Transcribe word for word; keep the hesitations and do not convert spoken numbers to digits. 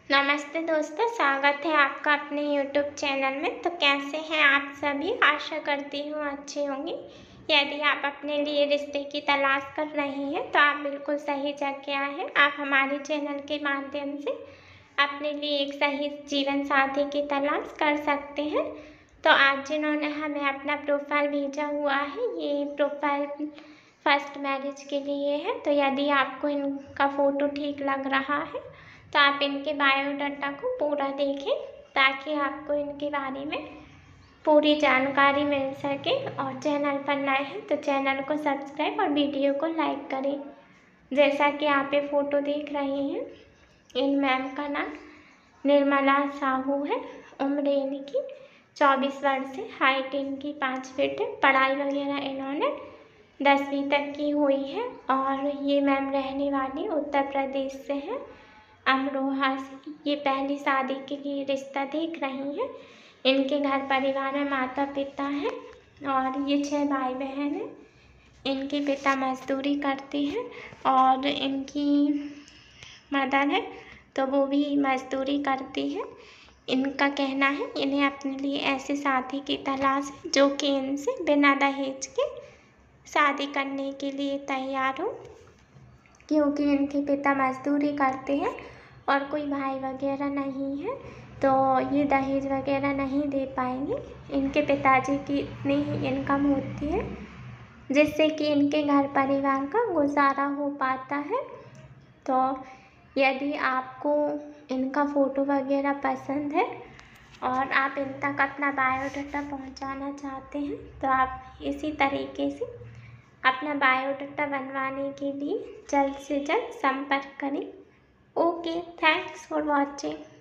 नमस्ते दोस्तों, स्वागत है आपका अपने यूट्यूब चैनल में। तो कैसे हैं आप सभी? आशा करती हूँ अच्छे होंगे। यदि आप अपने लिए रिश्ते की तलाश कर रहे हैं तो आप बिल्कुल सही जगह आए हैं। आप हमारे चैनल के माध्यम से अपने लिए एक सही जीवन साथी की तलाश कर सकते हैं। तो आज जिन्होंने हमें अपना प्रोफाइल भेजा हुआ है, ये प्रोफाइल फर्स्ट मैरिज के लिए है। तो यदि आपको इनका फ़ोटो ठीक लग रहा है तो आप इनके बायोडाटा को पूरा देखें, ताकि आपको इनके बारे में पूरी जानकारी मिल सके। और चैनल पर नए हैं तो चैनल को सब्सक्राइब और वीडियो को लाइक करें। जैसा कि आप ये फ़ोटो देख रहे हैं, इन मैम का नाम निर्मला साहू है। उम्र इनकी चौबीस वर्ष है। हाइट इनकी पाँच फीट है। पढ़ाई वगैरह इन्होंने दसवीं तक की हुई है। और ये मैम रहने वाली उत्तर प्रदेश से है, अमरोहा से। ये पहली शादी के लिए रिश्ता देख रही हैं। इनके घर परिवार में माता पिता हैं और ये छह भाई बहन हैं। इनके पिता मजदूरी करते हैं और इनकी मदर है तो वो भी मजदूरी करती है। इनका कहना है इन्हें अपने लिए ऐसे साथी की तलाश है जो कि इनसे बिना दहेज के शादी करने के लिए तैयार हो, क्योंकि इनके पिता मजदूरी करते हैं और कोई भाई वगैरह नहीं है, तो ये दहेज वगैरह नहीं दे पाएंगे। इनके पिताजी की इतनी ही इनकम होती है जिससे कि इनके घर परिवार का गुजारा हो पाता है। तो यदि आपको इनका फ़ोटो वगैरह पसंद है और आप इन तक अपना बायोडाटा पहुंचाना चाहते हैं तो आप इसी तरीके से अपना बायोडाटा बनवाने के लिए जल्द से जल्द संपर्क करें। Okay, thanks for watching.